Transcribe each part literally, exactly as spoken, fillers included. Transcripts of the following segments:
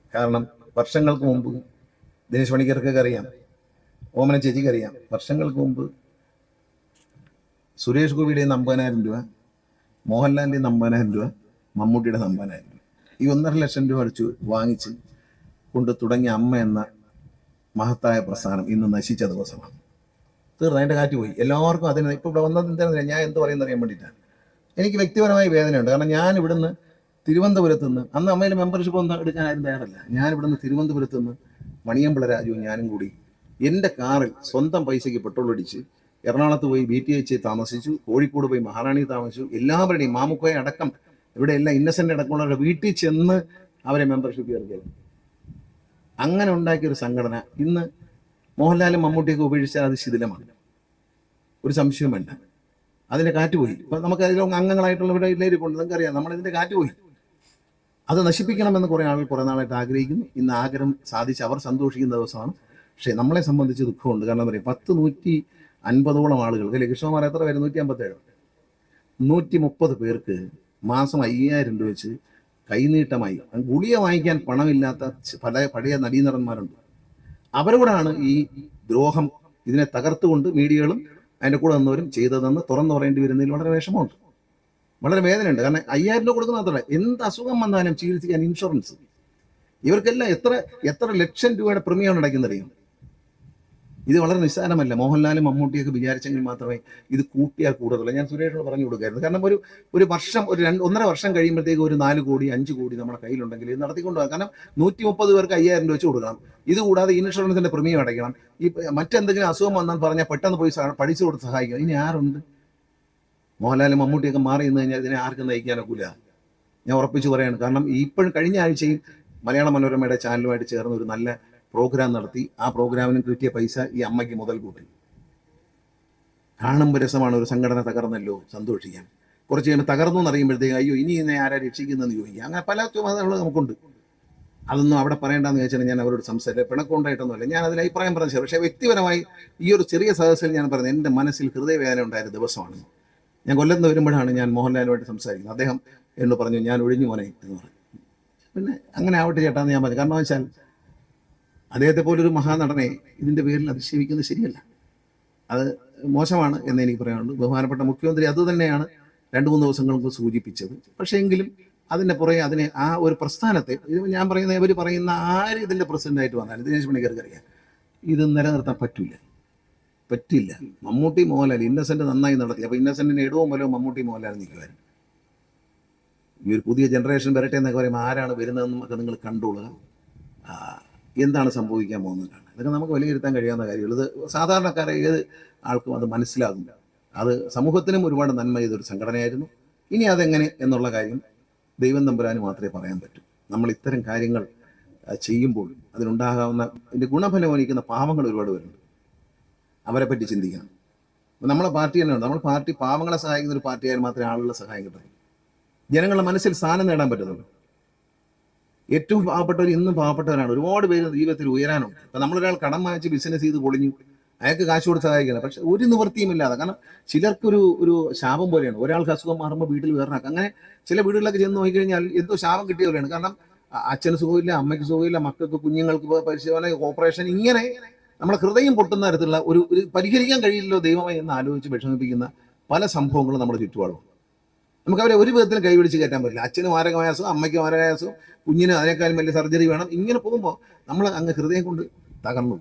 കാരണം വർഷങ്ങൾക്ക് മുമ്പ് ദിനേശ് പണിക്കർക്കൊക്കെ അറിയാം, ഓമന ചേച്ചിക്ക് അറിയാം, വർഷങ്ങൾക്ക് മുമ്പ് സുരേഷ് ഗോപിയുടെ അമ്പതിനായിരം രൂപ, മോഹൻലാലിൻ്റെ അമ്പതിനായിരം രൂപ, മമ്മൂട്ടിയുടെ അമ്പതിനായിരം രൂപ, ഈ ഒന്നര ലക്ഷം രൂപ അടിച്ചു വാങ്ങിച്ച് കൊണ്ട് തുടങ്ങിയ അമ്മ എന്ന മഹത്തായ പ്രസ്ഥാനം ഇന്ന് നശിച്ച ദിവസമാണ്. തീർന്നു, അതിൻ്റെ കാറ്റ് പോയി. എല്ലാവർക്കും അതിന് ഇപ്പോൾ ഇവിടെ വന്നത് എന്താണെന്ന് ഞാൻ എന്ത് പറയുന്നത് അറിയാൻ വേണ്ടിയിട്ടാണ്. എനിക്ക് വ്യക്തിപരമായ വേദനയുണ്ട്. കാരണം ഞാൻ ഇവിടുന്ന് തിരുവനന്തപുരത്ത് നിന്ന്, അന്ന് അമ്മയിലെ മെമ്പർഷിപ്പ് ഒന്നും എടുക്കാൻ ആരും തയ്യാറല്ല, ഞാൻ ഇവിടുന്ന് തിരുവനന്തപുരത്ത് നിന്ന് മണിയമ്പിള രാജുവും ഞാനും കൂടി എൻ്റെ കാറിൽ സ്വന്തം പൈസയ്ക്ക് പെട്രോൾ അടിച്ച് എറണാകുളത്ത് പോയി ബി ടി എച്ച് താമസിച്ചു, കോഴിക്കോട് പോയി മഹാറാണി താമസിച്ചു, എല്ലാവരുടെയും മാമുക്കോയെ അടക്കം ഇവിടെ എല്ലാം ഇന്നസെൻ്റ് അടക്കമുള്ളവരുടെ വീട്ടിൽ ചെന്ന് അവരെ മെമ്പർഷിപ്പ് ചേർക്കുക. അങ്ങനെ ഉണ്ടാക്കിയൊരു സംഘടന ഇന്ന് മോഹൻലാലും മമ്മൂട്ടിയൊക്കെ ഉപേക്ഷിച്ചാൽ അത് ശിഥിലമാണ്, ഒരു സംശയവും വേണ്ട. അതിൻ്റെ കാറ്റ് പോയി. ഇപ്പം നമുക്ക് അതിൽ അംഗങ്ങളായിട്ടുള്ളവരുടെ ഇല്ലായിരിക്കും, നിങ്ങൾക്കറിയാം, നമ്മളിതിൻ്റെ കാറ്റ് പോയി. അത് നശിപ്പിക്കണമെന്ന് കുറേ ആളുകൾ കുറേ നാളായിട്ട് ആഗ്രഹിക്കുന്നു. ഇന്ന് ആഗ്രഹം സാധിച്ച് അവർ സന്തോഷിക്കുന്ന ദിവസമാണ്. പക്ഷേ നമ്മളെ സംബന്ധിച്ച് ദുഃഖമുണ്ട്. കാരണം എന്താ പറയുക, പത്ത് നൂറ്റി അൻപതോളം ആളുകൾക്ക് അല്ലെ കൃഷ്ണകുമാർ എത്ര പേര്, നൂറ്റി അമ്പത്തേഴ് നൂറ്റി മുപ്പത് പേർക്ക് മാസം അയ്യായിരം രൂപ വെച്ച് കൈനീട്ടമായി. ഗുളിക വാങ്ങിക്കാൻ പണമില്ലാത്ത പല പഴയ നടീനടന്മാരുണ്ട്. അവരോടാണ് ഈ ദ്രോഹം ഇതിനെ തകർത്തുകൊണ്ട് മീഡിയകളും അതിൻ്റെ കൂടെ വന്നവരും ചെയ്തതെന്ന് തുറന്നു പറയേണ്ടി വരുന്നതിൽ വളരെ വിഷമമുണ്ട്, വളരെ വേദനയുണ്ട്. കാരണം അയ്യായിരം രൂപ കൊടുക്കുന്ന മാത്രമല്ല, എന്ത് അസുഖം വന്നാലും ചികിത്സിക്കാൻ ഇൻഷുറൻസ്. ഇവർക്കെല്ലാം എത്ര എത്ര ലക്ഷം രൂപയുടെ പ്രീമിയം അടയ്ക്കുന്നറിയും. ഇത് വളരെ നിസ്സാരമല്ല. മോഹൻലാലും മമ്മൂട്ടിയൊക്കെ വിചാരിച്ചെങ്കിൽ മാത്രമേ ഇത് കൂട്ടിയാൽ കൂടുതലുള്ളൂ. ഞാൻ സുരേഷിനോട് പറഞ്ഞു കൊടുക്കായിരുന്നു. കാരണം ഒരു ഒരു വർഷം ഒരു രണ്ട് ഒന്നര വർഷം കഴിയുമ്പോഴത്തേക്ക് ഒരു നാല് കോടി അഞ്ച് കോടി നമ്മുടെ കയ്യിലുണ്ടെങ്കിൽ ഇത് നടത്തിക്കൊണ്ട് പോകാം. കാരണം നൂറ്റി മുപ്പത് പേർക്ക് അയ്യായിരം രൂപ വെച്ച് കൊടുക്കണം. ഇത് കൂടാതെ ഇൻഷുറൻസിന്റെ പ്രീമിയം അടയ്ക്കണം. ഈ മറ്റെന്തെങ്കിലും അസുഖം വന്നാൽ പറഞ്ഞാൽ പെട്ടെന്ന് പോയി പഠിച്ചു കൊടുത്ത് സഹായിക്കണം. ഇനി ആരുണ്ട്? മോഹൻലാലും മമ്മൂട്ടിയൊക്കെ മാറി നിന്ന് കഴിഞ്ഞാൽ ഇതിനെ ആർക്കും നയിക്കാനൊക്കില്ല, ഞാൻ ഉറപ്പിച്ച് പറയാണ്. കാരണം ഇപ്പോഴും കഴിഞ്ഞ ആഴ്ചയും മലയാള മനോരമയുടെ ചാനലുമായിട്ട് ചേർന്ന് ഒരു നല്ല പ്രോഗ്രാം നടത്തി. ആ പ്രോഗ്രാമിന് കിട്ടിയ പൈസ ഈ അമ്മയ്ക്ക് മുതൽ കൂട്ടി. കാണുമ്പോൾ രസമാണ്, ഒരു സംഘടന തകർന്നല്ലോ, സന്തോഷിക്കാം. കുറച്ച് കഴിയുമ്പോൾ തകർന്നു എന്നറിയുമ്പോഴത്തേക്ക് അയ്യോ ഇനി ഇതിനെ ആരാ രക്ഷിക്കുന്നതെന്ന് ചോദിക്കുക. അങ്ങനെ പല ചുമതലകൾ നമുക്കുണ്ട്. അതൊന്നും അവിടെ പറയേണ്ടെന്ന് ചോദിച്ചാൽ ഞാൻ അവരോട് സംസാരിക്കുക പിണക്കൊണ്ടായിട്ടൊന്നുമല്ല, ഞാൻ അതിൽ അഭിപ്രായം പറഞ്ഞു. പക്ഷേ വ്യക്തിപരമായി ഈ ഒരു ചെറിയ സദസ്സിൽ ഞാൻ പറയുന്നത് എൻ്റെ മനസ്സിൽ ഹൃദയവേദന ഉണ്ടായിരുന്ന ദിവസമാണ്. ഞാൻ കൊല്ലത്ത് വരുമ്പോഴാണ് ഞാൻ മോഹൻലാലുമായിട്ട് സംസാരിക്കുന്നത്. അദ്ദേഹം എന്ന് പറഞ്ഞു ഞാൻ ഒഴിഞ്ഞു മോനെ എന്ന് പറഞ്ഞു. പിന്നെ അങ്ങനെ ആവട്ടെ ചേട്ടാന്ന് ഞാൻ പറഞ്ഞു. കാരണം വെച്ചാൽ അദ്ദേഹത്തെ പോലൊരു മഹാനടനെ ഇതിൻ്റെ പേരിൽ അധിക്ഷേപിക്കുന്നത് ശരിയല്ല, അത് മോശമാണ് എന്ന് എനിക്ക് പറയാനുള്ളൂ. ബഹുമാനപ്പെട്ട മുഖ്യമന്ത്രി അതുതന്നെയാണ് രണ്ട് മൂന്ന് ദിവസങ്ങൾക്ക് സൂചിപ്പിച്ചത്. പക്ഷേ എങ്കിലും അതിൻ്റെ പുറകെ അതിനെ ആ ഒരു പ്രസ്ഥാനത്തെ, ഇത് ഞാൻ പറയുന്ന ഇവർ പറയുന്ന ആര് ഇതിൻ്റെ പ്രസിഡൻ്റായിട്ട് വന്നാലും ദിനേശ് പണിക്കർക്ക് അറിയാം ഇത് നിലനിർത്താൻ പറ്റില്ല പറ്റില്ല മമ്മൂട്ടി മോഹൻലാൽ ഇന്നസെൻ്റ് നന്നായി നടത്തി. അപ്പോൾ ഇന്നസെൻറ്റിന് ഇടവും പോലോ മമ്മൂട്ടി മോഹൻലാൽ നിൽക്കുമായിരുന്നു. ഈ ഒരു പുതിയ ജനറേഷൻ വരട്ടെ എന്നൊക്കെ പറയുമ്പോൾ ആരാണ് വരുന്നതെന്നൊക്കെ നിങ്ങൾ കണ്ടോളുക. എന്താണ് സംഭവിക്കാൻ പോകുന്നത് കാണാം. ഇതൊക്കെ നമുക്ക് വിലയിരുത്താൻ കഴിയാവുന്ന കാര്യങ്ങൾ. ഇത് സാധാരണക്കാരെ ഏത് ആൾക്കും അത് മനസ്സിലാകും. അത് സമൂഹത്തിനും ഒരുപാട് നന്മ ചെയ്തൊരു സംഘടനയായിരുന്നു. ഇനി അതെങ്ങനെ എന്നുള്ള കാര്യം ദൈവം തമ്പുരാന് മാത്രമേ പറയാൻ പറ്റൂ. നമ്മൾ ഇത്തരം കാര്യങ്ങൾ ചെയ്യുമ്പോൾ അതിനുണ്ടാകാവുന്ന ഇതിൻ്റെ ഗുണഫലം വഹിക്കുന്ന പാവങ്ങൾ ഒരുപാട് പേരുണ്ട്. അവരെ പറ്റി ചിന്തിക്കണം. നമ്മളെ പാർട്ടി തന്നെ ഉണ്ട്. നമ്മൾ പാർട്ടി പാവങ്ങളെ സഹായിക്കുന്ന ഒരു പാർട്ടിയായാലും മാത്രമേ ആളുകളെ സഹായം കിട്ടുള്ളൂ. ജനങ്ങളുടെ മനസ്സിൽ സ്ഥാനം നേടാൻ പറ്റുന്നുള്ളൂ. ഏറ്റവും പാവപ്പെട്ടവർ ഇന്നും പാവപ്പെട്ടവരാണ്. ഒരുപാട് പേര് ജീവിതത്തിൽ ഉയരാനുണ്ട്. ഇപ്പം നമ്മളൊരാൾ കടം വാങ്ങിച്ച് ബിസിനസ് ചെയ്ത് പൊളിഞ്ഞു, അയാൾക്ക് കാശ് കൊടുത്ത് സഹായിക്കണം. പക്ഷെ ഒരു നിവൃത്തിയുമില്ലാതെ, കാരണം ചിലർക്കൊരു ഒരു ശാപം പോലെയാണ്. ഒരാൾക്ക് അസുഖം മാറുമ്പോൾ വീട്ടിൽ വേറൊരാൾക്ക്, അങ്ങനെ ചില വീടുകളിലൊക്കെ ചെന്ന് നോക്കിക്കഴിഞ്ഞാൽ എന്തോ ശാപം കിട്ടിയ പോലെയാണ്. കാരണം അച്ഛന് സുഖമില്ല, അമ്മയ്ക്ക് സുഖമില്ല, മക്കൾക്ക് കുഞ്ഞുങ്ങൾക്ക് പരിശോധന, ഓപ്പറേഷൻ, ഇങ്ങനെ നമ്മുടെ ഹൃദയം പൊട്ടുന്ന തരത്തിലുള്ള ഒരു ഒരു പരിഹരിക്കാൻ കഴിയില്ലല്ലോ ദൈവമേ എന്ന് ആലോചിച്ച് വിഷമിപ്പിക്കുന്ന പല സംഭവങ്ങളും നമ്മുടെ ചുറ്റുപാടും. നമുക്ക് അവരെ ഒരു വിധത്തിലും കൈപിടിച്ച് കയറ്റാൻ പറ്റില്ല. അച്ഛന് മാരകമായ അസുഖം, അമ്മയ്ക്ക് മാരകമായ അസുഖം, കുഞ്ഞിന് അതിനേക്കാളും വലിയ സർജറി വേണം. ഇങ്ങനെ പോകുമ്പോൾ നമ്മൾ അങ്ങ് ഹൃദയം കൊണ്ട് തകർന്നു.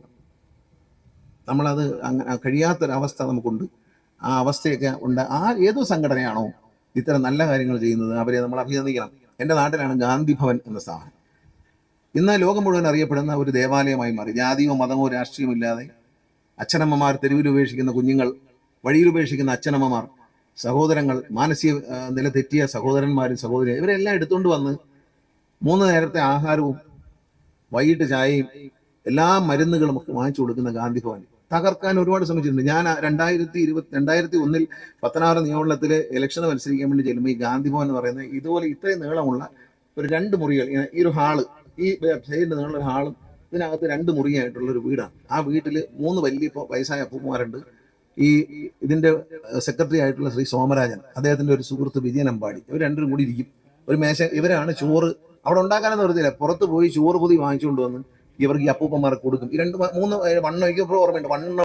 നമ്മളത് അങ്ങനെ കഴിയാത്തൊരവസ്ഥ നമുക്കുണ്ട്. ആ അവസ്ഥയൊക്കെ ഉണ്ട്. ആ ഏതോ സംഘടനയാണോ ഇത്തരം നല്ല കാര്യങ്ങൾ ചെയ്യുന്നത് അവരെ നമ്മൾ അഭിനന്ദിക്കണം. എൻ്റെ നാട്ടിലാണ് ഗാന്ധി ഭവൻ എന്ന സ്ഥാപനം. ഇന്ന് ലോകം മുഴുവൻ അറിയപ്പെടുന്ന ഒരു ദേവാലയമായി മാറി. ജാതിയോ മതമോ രാഷ്ട്രീയമോ ഇല്ലാതെ അച്ഛനമ്മമാർ, തെരുവിൽ ഉപേക്ഷിക്കുന്ന കുഞ്ഞുങ്ങൾ, വഴിയിൽ ഉപേക്ഷിക്കുന്ന അച്ഛനമ്മമാർ, സഹോദരങ്ങൾ, മാനസിക നില തെറ്റിയ സഹോദരന്മാരും സഹോദരി, ഇവരെല്ലാം എടുത്തുകൊണ്ട് വന്ന് മൂന്ന് നേരത്തെ ആഹാരവും വൈകിട്ട് ചായയും എല്ലാ മരുന്നുകളും ഒക്കെ വാങ്ങിച്ചു കൊടുക്കുന്ന ഗാന്ധി ഭവൻ തകർക്കാൻ ഒരുപാട് ശ്രമിച്ചിട്ടുണ്ട്. ഞാൻ രണ്ടായിരത്തി ഇരുപത്തി രണ്ടായിരത്തി ഒന്നിൽ പത്തനാറ് നിയമമണ്ഡലത്തിലെ ഇലക്ഷന് മത്സരിക്കാൻ വേണ്ടി ചെല്ലുമ്പോൾ ഈ ഗാന്ധി ഭവൻ എന്ന് പറയുന്നത് ഇതുപോലെ ഇത്രയും നീളമുള്ള ഒരു രണ്ട് മുറികൾ, ഈ ഒരു ഹാള്, ഈ സൈഡിൻ്റെ നീളമുള്ള ഹാളും ഇതിനകത്ത് രണ്ട് മുറിയായിട്ടുള്ള ഒരു വീടാണ്. ആ വീട്ടിൽ മൂന്ന് വലിയ വയസ്സായ അപ്പൂപ്പന്മാരുണ്ട്. ഈ ഇതിൻ്റെ സെക്രട്ടറി ആയിട്ടുള്ള ശ്രീ സോമരാജൻ, അദ്ദേഹത്തിൻ്റെ ഒരു സുഹൃത്ത് വിജയൻ അമ്പാടി, ഇവർ രണ്ടും കൂടി ഇരിക്കും ഒരു മേശ. ഇവരാണ് ചോറ് അവിടെ ഉണ്ടാക്കാനെന്ന് നിർത്തിയില്ല, പുറത്ത് പോയി ചോറ് പൊതി വാങ്ങിച്ചുകൊണ്ട് വന്ന് ഇവർക്ക് ഈ അപ്പൂപ്പന്മാർക്ക് കൊടുക്കും. ഈ രണ്ട് മൂന്ന് വണ്ണം എനിക്ക് ഓർമ്മയുണ്ട്, വണ്ണം